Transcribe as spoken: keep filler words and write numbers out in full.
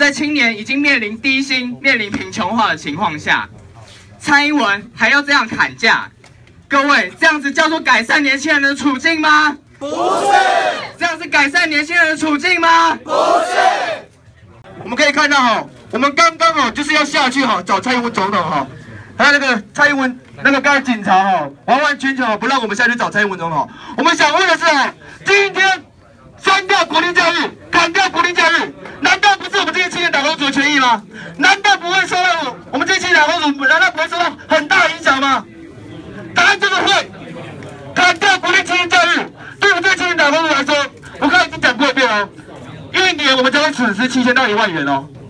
在青年已经面临低薪、面临贫穷化的情况下，蔡英文还要这样砍价，各位，这样子叫做改善年轻人的处境吗？ 不是。 这样是改善年轻人的处境吗？ 不是。我们可以看到哈，我们刚刚哈就是要下去哈找蔡英文总统哈，还有那个蔡英文那个刚才警察哈完完全全不让我们下去找蔡英文总统。我们想问的是啊，今天删掉国定假日，砍掉国定假日，难道不是我们这些青年打工族的权益吗？难道不会受到我们这些青年打工族难道不会受到很大影响吗？答案就是会。砍掉国定青年假日，对我们这些青年打工族来说，我刚才已经讲过一遍哦，一年我们将会损失七千到一万元哦。